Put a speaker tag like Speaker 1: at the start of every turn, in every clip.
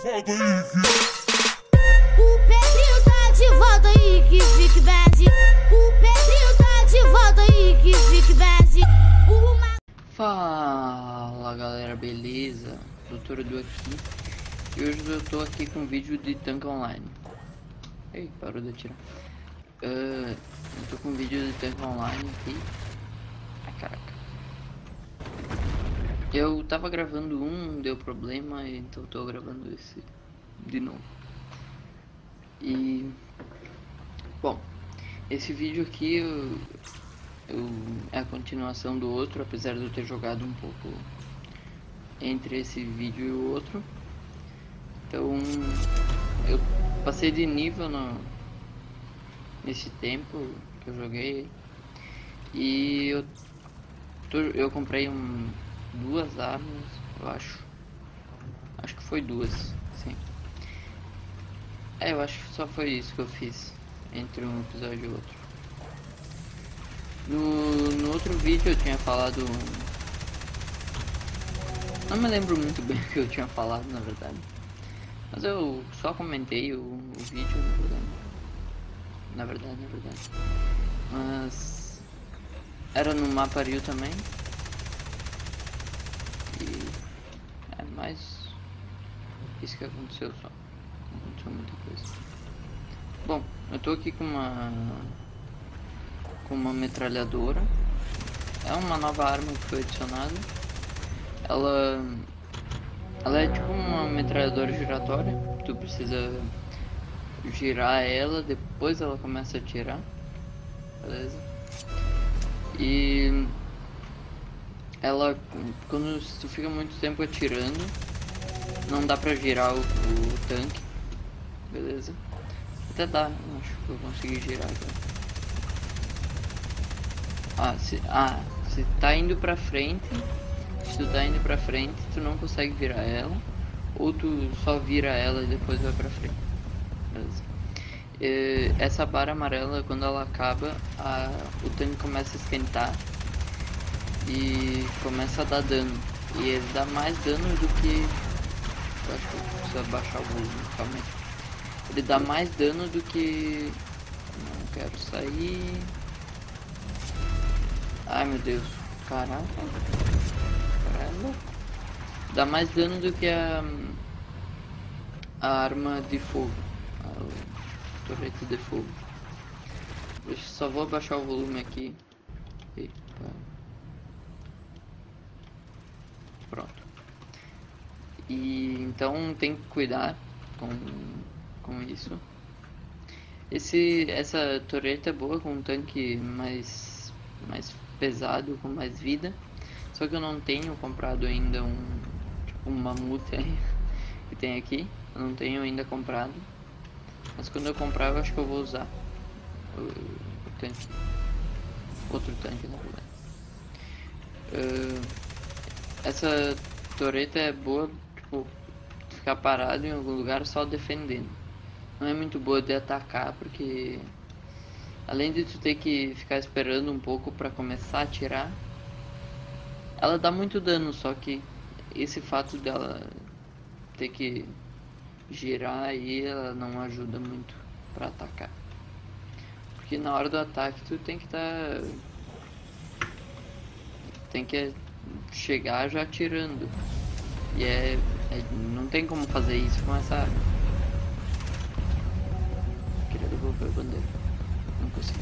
Speaker 1: Volta aí,
Speaker 2: O Pedrinho tá de volta aí, que fique bad. O Pedrinho tá de volta aí, que fique bad.
Speaker 3: Fala galera, beleza? Doutor Edu aqui. E hoje eu tô aqui com um vídeo de Tank Online. Ei, parou de atirar. Eu tô com um vídeo de Tank Online aqui. Ai, caraca. Eu tava gravando deu problema, então tô gravando esse de novo. E bom, esse vídeo aqui é a continuação do outro, apesar de eu ter jogado um pouco entre esse vídeo e o outro. Então eu passei de nível nesse tempo que eu joguei. E eu comprei duas armas, eu acho que foi duas, sim. Eu acho que só foi isso que eu fiz entre um episódio e outro. No outro vídeo eu tinha falado, não me lembro muito bem o que eu tinha falado, na verdade, mas eu só comentei o vídeo, na verdade, mas era no mapa Rio também. E é mais isso que aconteceu, só não aconteceu muita coisa. Bom, eu tô aqui com uma metralhadora. É uma nova arma que foi adicionada. Ela é tipo uma metralhadora giratória. Tu precisa girar ela, depois ela começa a atirar. Beleza? E ela, quando tu fica muito tempo atirando, não dá pra girar o tanque. Beleza? Até dá, acho que eu consegui girar agora. Se tá indo pra frente, se tu tá indo pra frente, tu não consegue virar ela, ou tu só vira ela e depois vai pra frente. Beleza? Essa barra amarela, quando ela acaba, o tanque começa a esquentar e começa a dar dano. E ele dá mais dano do que... Eu acho que eu preciso baixar o volume, calma aí. Ele dá mais dano do que... Não quero sair... Ai meu Deus, caraca. Caramba. Dá mais dano do que a arma de fogo, a torreta de fogo. Eu só vou abaixar o volume aqui. Eita. Pronto. E então tem que cuidar com isso. Essa torreta é boa com um tanque mais pesado, com mais vida. Só que eu não tenho comprado ainda tipo um mamute aí que tem aqui. Eu não tenho ainda comprado. Mas quando eu comprar, eu acho que eu vou usar o tanque. Outro tanque, na verdade. Essa torreta é boa, tipo, ficar parado em algum lugar só defendendo. Não é muito boa de atacar, porque além de tu ter que ficar esperando um pouco para começar a atirar, ela dá muito dano, só que esse fato dela ter que girar aí, ela não ajuda muito para atacar. Porque na hora do ataque tu tem que tem que chegar já atirando. E não tem como fazer isso com essa arma. Queria devolver a bandeira, não consegui.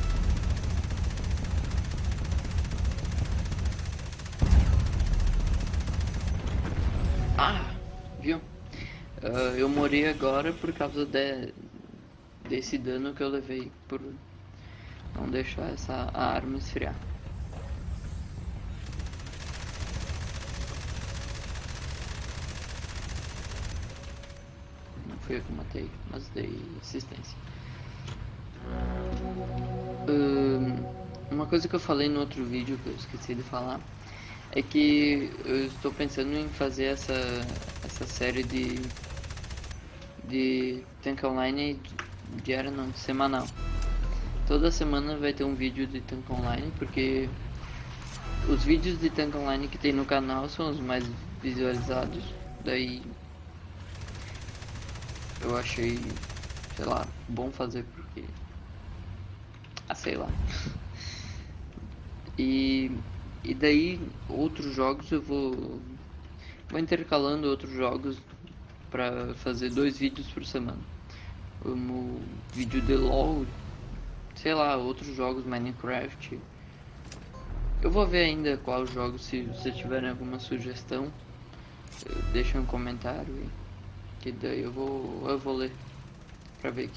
Speaker 3: Viu? Eu morri agora por causa desse dano que eu levei por não deixar a arma esfriar. Não fui eu que matei, mas dei assistência. Uma coisa que eu falei no outro vídeo que eu esqueci de falar é que eu estou pensando em fazer essa série de Tank Online diária, não, semanal. Toda semana vai ter um vídeo de Tank Online, porque os vídeos de Tank Online que tem no canal são os mais visualizados. Daí eu achei, sei lá, bom fazer porque... Ah, sei lá. E daí outros jogos eu vou intercalando outros jogos pra fazer 2 vídeos por semana. Como vídeo de LOL, sei lá, outros jogos, Minecraft. Eu vou ver ainda qual jogo, se vocês tiverem alguma sugestão, deixa um comentário aí, que daí eu vou ler pra ver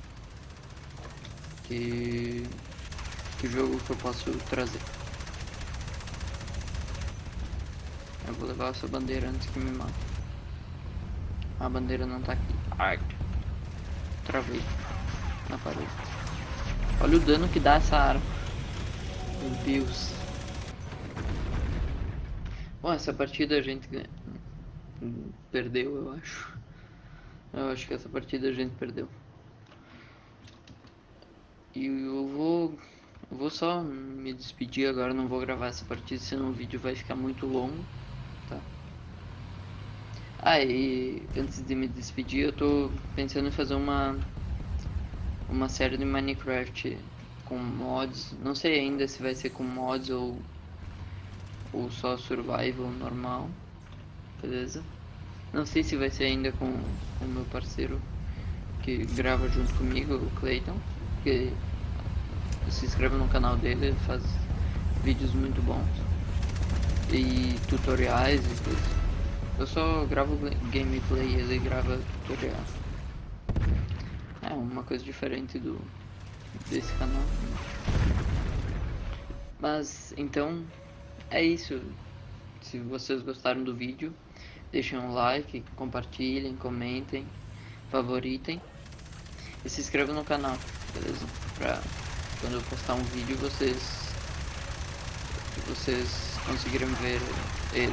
Speaker 3: que jogo que eu posso trazer. Eu vou levar essa bandeira antes que me mate. A bandeira não tá aqui. Ai, travei na parede. Olha o dano que dá essa arma. Meu Deus. Bom, essa partida a gente perdeu, eu acho. Eu acho que essa partida a gente perdeu. E eu vou só me despedir agora, não vou gravar essa partida, senão o vídeo vai ficar muito longo, tá? Ah, e antes de me despedir, eu tô pensando em fazer uma série de Minecraft com mods. Não sei ainda se vai ser com mods ou só survival normal, beleza? Não sei se vai ser ainda com o meu parceiro que grava junto comigo, o Clayton, que se inscreva no canal dele, ele faz vídeos muito bons e tutoriais e coisas. Eu só gravo gameplay, ele grava tutorial. É uma coisa diferente desse canal. Mas então é isso. Se vocês gostaram do vídeo, deixem um like, compartilhem, comentem, favoritem e se inscrevam no canal, beleza? Pra quando eu postar um vídeo vocês conseguirem ver ele.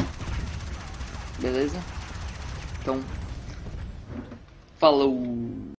Speaker 3: Beleza? Então, falou!